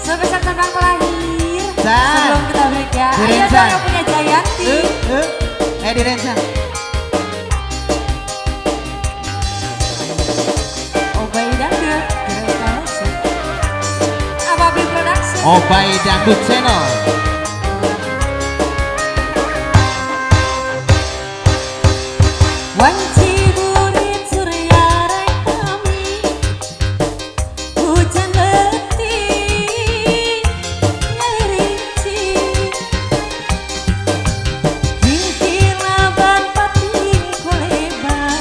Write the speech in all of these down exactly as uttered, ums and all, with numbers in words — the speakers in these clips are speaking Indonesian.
Spesial tentang lahir. San. Sebelum kita break ya. Ayo Dirensan. dong yang punya Jayanti. Uh, uh. Eh Dirensan. Obay Dangdut. Ababil Production. Obay Dangdut Channel. Wanci burit surya rekami, hujan letih nyerinci, jingkilaban pating koleban,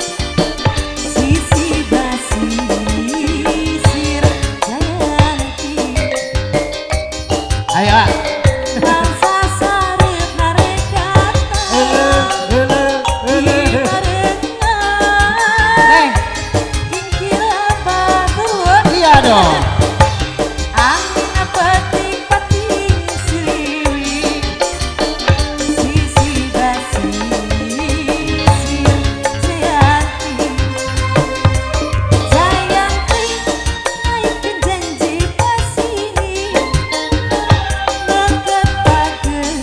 sisi basi sir Jayanti. Ayo ah. Bangsa sarep narekata. Dong. Angin petik peting siliwi, sisi basi sir Jayanti. Jayanti naikkan janji pasini, mengetakan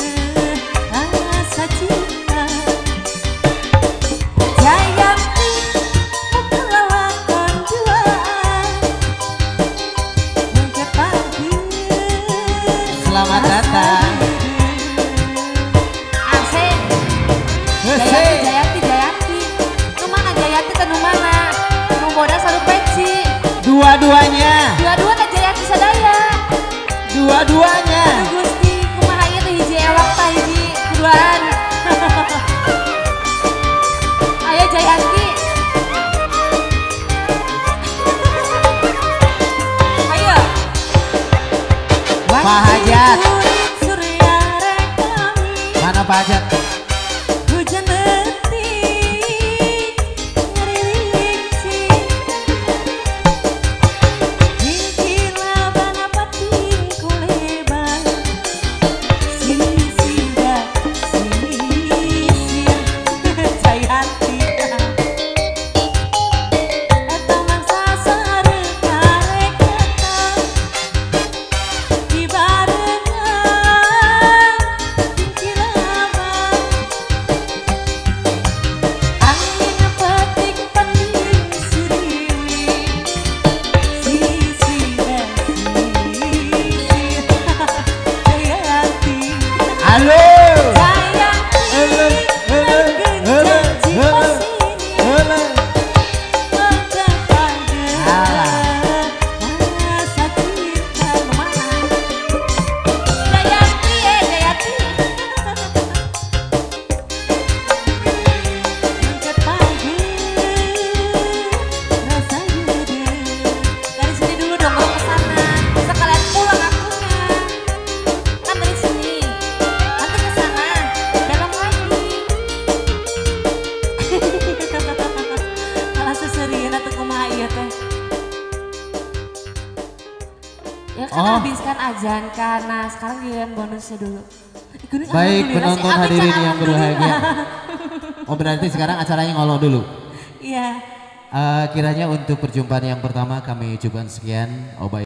rasa cinta. Jayanti kelelakan duaan. Selamat datang. Asik. Jayanti, Jayanti, Jayanti. Nu mana Jayanti teh nu mana? Nu bodas anu peci. Dua-duanya. Dua-duana Jayanti sadaya. Dua-duanya. Aduh Gusti, kumaha ieu teh hiji ewak tah hiji kuduaan. Ayo Jayanti. Ayo. Pak Hajat. Surya rekami. Mana Pak Hajat? Hujan letih nyerinci, jingkilaban pating koleban, sisi basi sir Jayanti. Eta mangsa sareng kareketa dibarengan jingkilaban. Angin petik peting siliwi, sisi basi sir Jayanti. Halo. Jayanti naikkeun janji pasini, mengetakan rasa cinta. Mana? Jayanti eh Jayanti. Mengetakan rasa cinta. Dari sini dulu dong baru ke sana. Sekalian pulang akunya. Kan dari sini. Nanti ke sana. Belok lagi. Malah seserian atau kumaha ieu teh. Ya kan Oh. habiskan azan kan. Nah sekarang giliran bonusnya dulu. Ikutin Baik alhamdulillah sih, penonton Abi hadirin kan yang berbahagia. alhamdulillah. Oh berarti sekarang acaranya ngolong dulu. Iya. Eh, kiranya untuk perjumpaan yang pertama kami ucapkan sekian. Obay.